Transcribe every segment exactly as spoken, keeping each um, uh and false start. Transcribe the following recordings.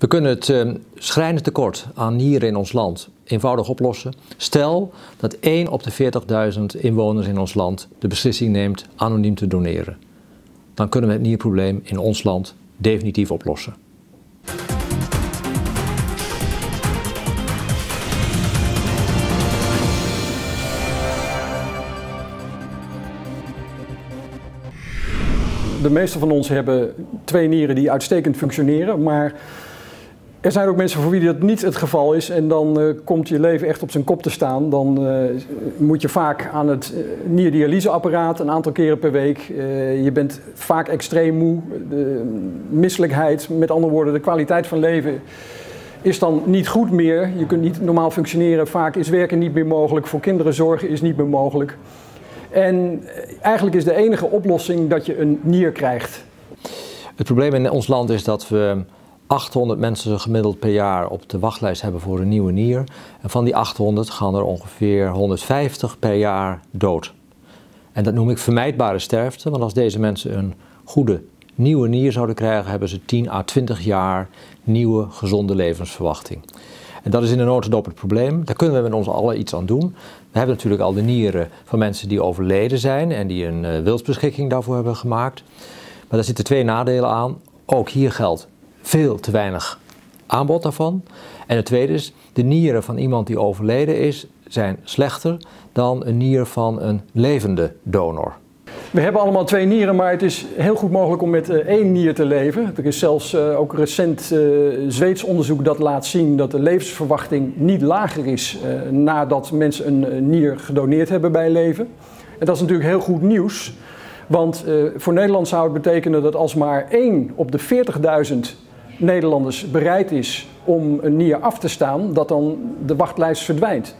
We kunnen het uh, schrijnend tekort aan nieren in ons land eenvoudig oplossen. Stel dat één op de veertigduizend inwoners in ons land de beslissing neemt anoniem te doneren. Dan kunnen we het nierprobleem in ons land definitief oplossen. De meeste van ons hebben twee nieren die uitstekend functioneren, maar er zijn ook mensen voor wie dat niet het geval is en dan uh, komt je leven echt op zijn kop te staan. Dan uh, moet je vaak aan het uh, nierdialyseapparaat een aantal keren per week. Uh, je bent vaak extreem moe, de misselijkheid, met andere woorden de kwaliteit van leven is dan niet goed meer. Je kunt niet normaal functioneren, vaak is werken niet meer mogelijk, voor kinderen zorgen is niet meer mogelijk. En eigenlijk is de enige oplossing dat je een nier krijgt. Het probleem in ons land is dat we achthonderd mensen gemiddeld per jaar op de wachtlijst hebben voor een nieuwe nier. En van die achthonderd gaan er ongeveer honderdvijftig per jaar dood. En dat noem ik vermijdbare sterfte, want als deze mensen een goede nieuwe nier zouden krijgen, hebben ze tien à twintig jaar nieuwe gezonde levensverwachting. En dat is in de notendop het probleem. Daar kunnen we met ons allen iets aan doen. We hebben natuurlijk al de nieren van mensen die overleden zijn en die een uh, wilsbeschikking daarvoor hebben gemaakt. Maar daar zitten twee nadelen aan. Ook hier geldt veel te weinig aanbod daarvan. En het tweede is, de nieren van iemand die overleden is, zijn slechter dan een nier van een levende donor. We hebben allemaal twee nieren, maar het is heel goed mogelijk om met uh, één nier te leven. Er is zelfs uh, ook recent uh, Zweeds onderzoek dat laat zien dat de levensverwachting niet lager is uh, nadat mensen een uh, nier gedoneerd hebben bij leven. En dat is natuurlijk heel goed nieuws, want uh, voor Nederland zou het betekenen dat als maar één op de veertigduizend Nederlanders bereid is om een nier af te staan, dat dan de wachtlijst verdwijnt.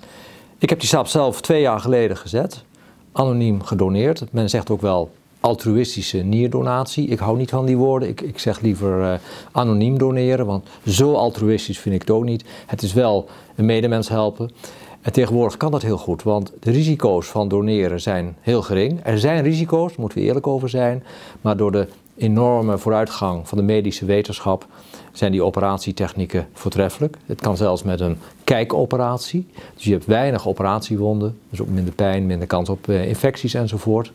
Ik heb die stap zelf twee jaar geleden gezet. Anoniem gedoneerd. Men zegt ook wel altruïstische nierdonatie. Ik hou niet van die woorden. Ik, ik zeg liever uh, anoniem doneren, want zo altruïstisch vind ik het ook niet. Het is wel een medemens helpen. En tegenwoordig kan dat heel goed, want de risico's van doneren zijn heel gering. Er zijn risico's, daar moeten we eerlijk over zijn, maar door de enorme vooruitgang van de medische wetenschap zijn die operatietechnieken voortreffelijk. Het kan zelfs met een kijkoperatie. Dus je hebt weinig operatiewonden, dus ook minder pijn, minder kans op uh, infecties enzovoort.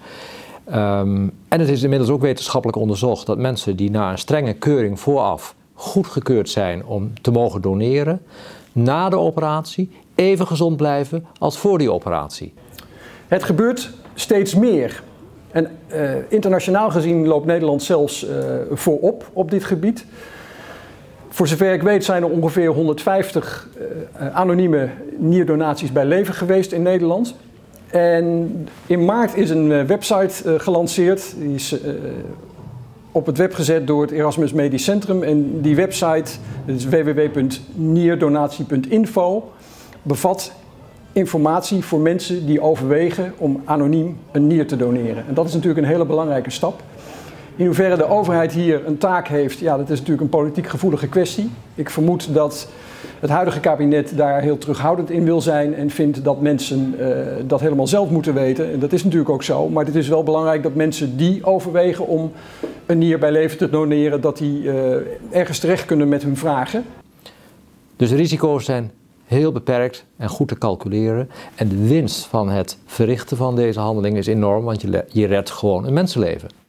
Um, en het is inmiddels ook wetenschappelijk onderzocht dat mensen die na een strenge keuring vooraf goedgekeurd zijn om te mogen doneren, na de operatie even gezond blijven als voor die operatie. Het gebeurt steeds meer. En uh, internationaal gezien loopt Nederland zelfs uh, voorop op dit gebied. Voor zover ik weet zijn er ongeveer honderdvijftig uh, anonieme nierdonaties bij leven geweest in Nederland. En in maart is een uh, website uh, gelanceerd. Die is uh, op het web gezet door het Erasmus Medisch Centrum. En die website, dat is w w w punt nierdonatie punt info, bevat informatie voor mensen die overwegen om anoniem een nier te doneren. En dat is natuurlijk een hele belangrijke stap. In hoeverre de overheid hier een taak heeft, ja, dat is natuurlijk een politiek gevoelige kwestie. Ik vermoed dat het huidige kabinet daar heel terughoudend in wil zijn en vindt dat mensen uh, dat helemaal zelf moeten weten. En dat is natuurlijk ook zo, maar het is wel belangrijk dat mensen die overwegen om een nier bij leven te doneren, dat die uh, ergens terecht kunnen met hun vragen. Dus de risico's zijn heel beperkt en goed te calculeren. En de winst van het verrichten van deze handeling is enorm, want je, je redt gewoon een mensenleven.